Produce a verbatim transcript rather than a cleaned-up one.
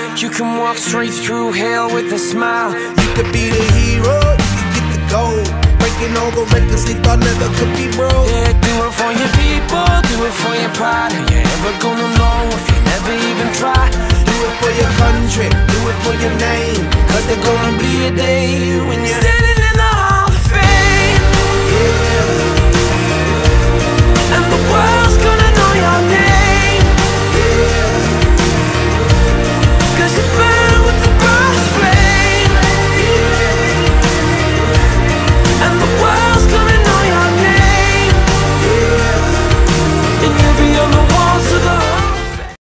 You can walk straight through hell with a smile. You could be the hero, you could get the gold. Breaking all the records they thought never could be broke. Yeah, do it for your people, do it for your pride. Are you ever gonna know if you never even try? Do it for your country, do it for your name, cause there's gonna be a day when you're standing